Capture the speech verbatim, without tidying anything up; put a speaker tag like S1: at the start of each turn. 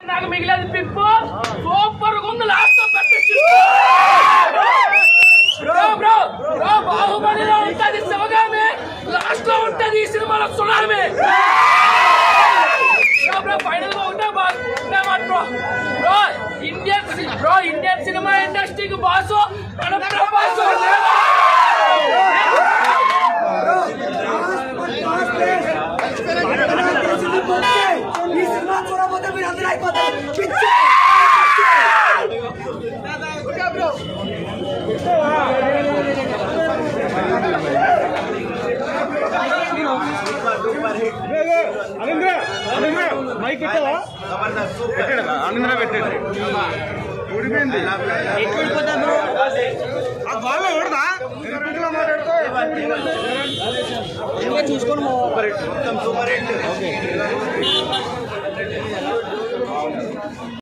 S1: నాకు మిగిలేదు పిప్పు సూపర్ ఉంది లాస్ట్ లో పెట్టచ్చు బ్రో బ్రో బ్రో బాహుబలిలో ఉంటది శివగామి లాస్ట్ లో ఉంటది ఈ సినిమాలో సునామీ బ్రో బ్రో ఫైనల్ గా ఉంటే bro bro Indian bro Indian cinema ఇండస్ట్రీకి బాసు మన ప్రభాస్ ఈ సినిమా చూడబోతే మీరు అందరూ అయిపోతారు
S2: మైక్ పెట్టావా ఆనంద్ర పెట్టండి ఊడిపోయింది బాగా ఊడదా చూసుకోండి సూపర్ హిట్